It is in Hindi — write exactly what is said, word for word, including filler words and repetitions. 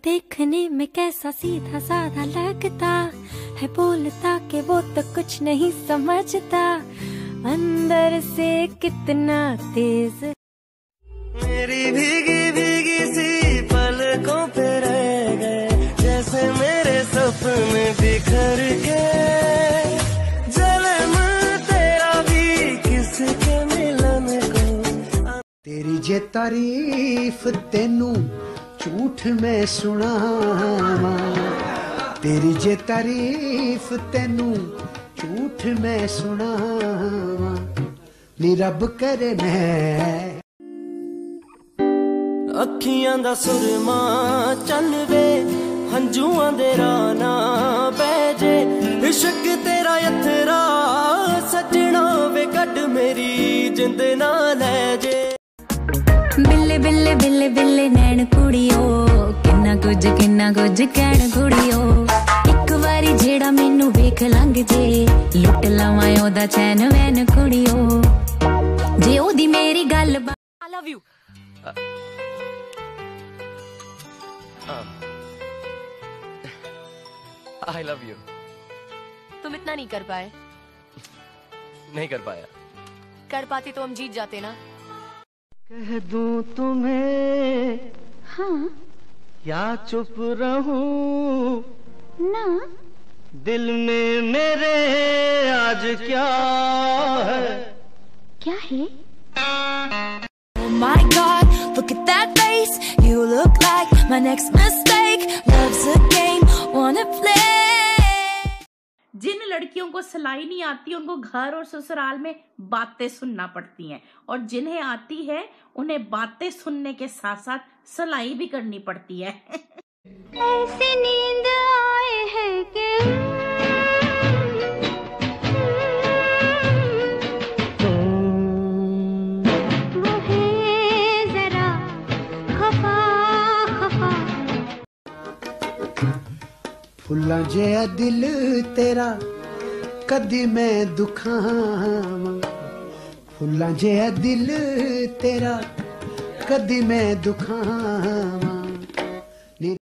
देखने में कैसा सीधा साधा लगता है, बोलता कि वो तो कुछ नहीं समझता, अंदर से कितना तेज। मेरी भीगी भीगी सी पलकों पे रह गए, जैसे मेरे सपने बिखर के। जन्म तेरा भी किसके मिलन को। तेरी जे तारीफ तेनू झूठ में सुनावा, तेरी जे तारीफ तेनू झूठ में सुनावा, नी रब करे मैं। ਅੱਖੀਆਂ ਦਾ ਸੁਰਮਾ ਚੱਲ ਵੇ, ਹੰਝੂਆਂ ਦੇ ਰਾਹ ਨਾ ਬਹਿ ਜੇ, ਇਸ਼ਕ ਤੇਰਾ ਅਥਰਾ ਸੱਜਣਾ ਵੇ ਕੱਢ ਮੇਰੀ ਜਿੰਦ ਨਾ ਲੈ ਜੇ। ਬਿੱਲੇ ਬਿੱਲੇ ਬਿੱਲੇ ਬਿੱਲੇ ਨੈਣ ਕੁੜੀਓ, ਕਿੰਨਾ ਕੁਝ ਕਿੰਨਾ ਕੁਝ ਕਹਿਣ ਕੁੜੀਓ, ਇੱਕ ਵਾਰੀ ਜਿਹੜਾ ਮੈਨੂੰ ਵੇਖ ਲੰਘ ਜੇ, ਲੁੱਟ ਲਵਾਂ ਉਹਦਾ ਚੈਨ ਵੈਨ ਕੁੜੀਓ, ਜੇ ਉਹਦੀ ਮੇਰੀ ਗੱਲ। I love you. I love you. तुम इतना नहीं कर पाए। नहीं कर पाया। कर पाते तो हम जीत जाते ना। कह दूं तुम्हें हाँ या चुप रहूं ना, दिल में मेरे आज क्या है। क्या है? Oh my God, look at that face. You look like my next mistake. Love's a game, wanna play. जिन लड़कियों को सिलाई नहीं आती उनको घर और ससुराल में बातें सुनना पड़ती हैं, और जिन्हें आती है उन्हें बातें सुनने के साथ साथ सिलाई भी करनी पड़ती है। ऐसे नींद आए है कि वो है जरा खफा खफा। फुल्लां जिहा दिल तेरा कदी मैं दुखावां, फुल्लां जिहा दिल तेरा कदी मैं दुखावां।